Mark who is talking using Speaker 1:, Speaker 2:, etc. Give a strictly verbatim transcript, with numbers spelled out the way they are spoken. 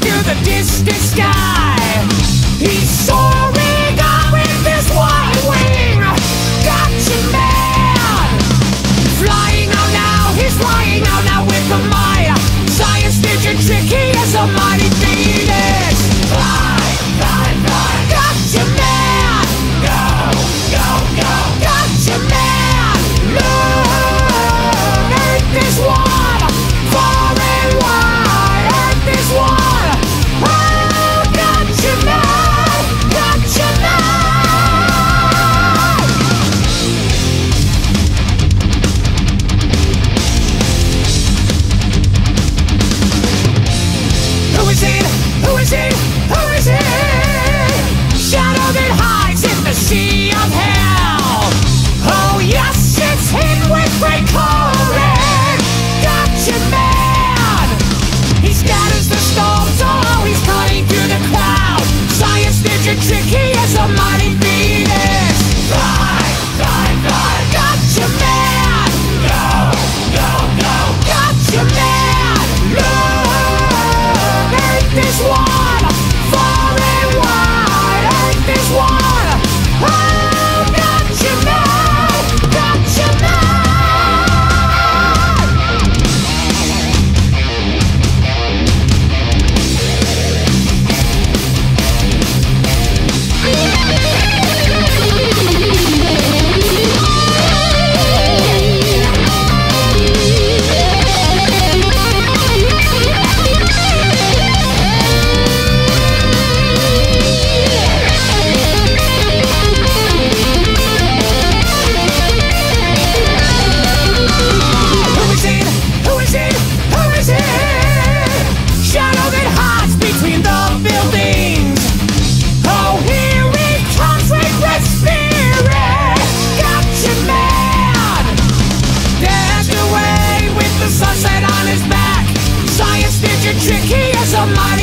Speaker 1: to the distant sky. He's soaring up with his white wing. Gotcha man! Flying out now, he's flying out now with the Maya. Science Ninja tricky as a mighty phoenix. Fly, fly, fly. Gotcha man! Go, go, go. Gotcha man! Look, Earth is one, far and wide. Earth is one. Oh, gotcha man! Gotcha man! Who is it? Who is it? Who is it? Shadow that hides in the sea of hell. Oh yes, it's him with great courage. Gotcha man! He scatters the storms, oh he's cutting through the clouds. Science Ninja tricky as a mighty phoenix. Fly, fly, fly. Gotcha man! Go, go, go. Gotcha man! Look, Earth is one, far and wide. Earth is one. Oh, gotcha man! Gotcha Who is it? Who is it? Who is it? Shadow that hides between the buildings. Oh, here he comes with red spirit. Gotcha man! Dashed away with the sunset on his back. Science Ninja tricky as a mighty